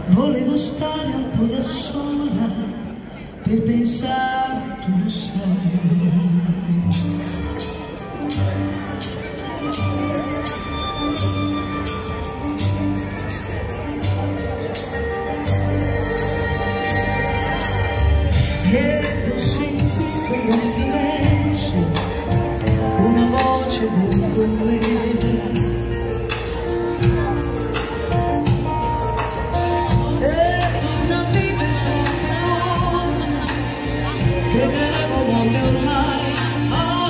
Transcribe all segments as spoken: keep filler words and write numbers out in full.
Volevo stare un po' da sola per pensare, tu lo sai. Ed ho sentito nel silenzio una voce dentro me. Che credevo morte ormai, oh,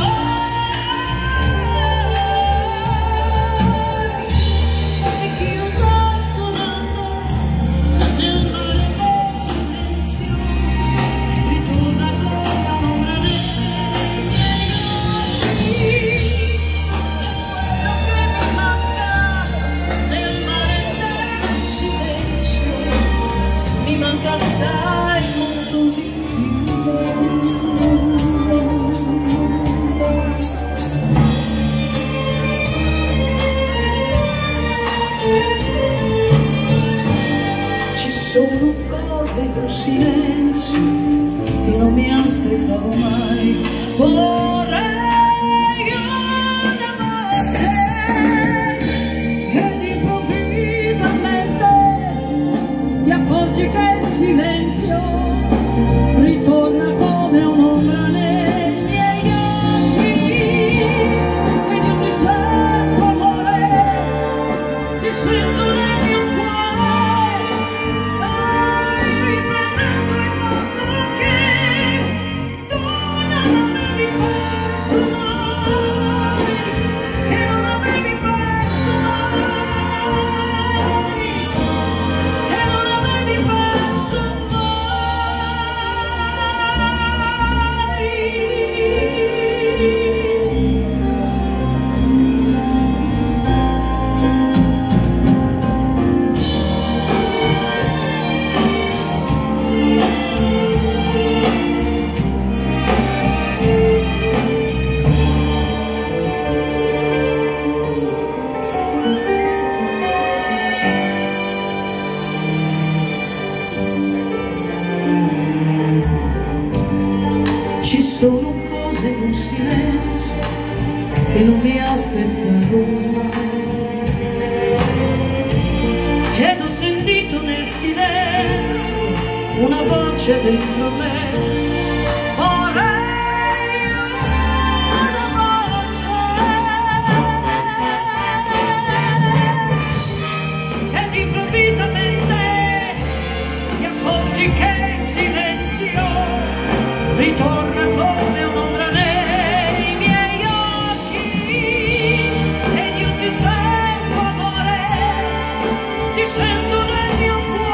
e che ho dato nel mare del silenzio, ritorna come un'ombra nei miei occhi. Quello che mi manca nel mare del silenzio, mi manca assai molto di più. Ci sono cose in un silenzio che non mi aspettavo mai. Vorrei una voce ed improvvisamente ti accorgi che il silenzio ritorna come un'ombra nei miei occhi. Ed io ti sento, amore, ti sento nel mio cuore. Stai riprendendo il mondo che tu non avevi perso mai, che non avevi perso mai, che non avevi perso mai. Ci sono cose in un silenzio che non mi aspettavo mai. Ed ho sentito nel silenzio una voce dentro me. Vorrei una voce ed improvvisamente ti accorgi che il silenzio ritorna come un'ombra nei miei occhi. Ed io ti sento, amore, ti sento nel mio cuore.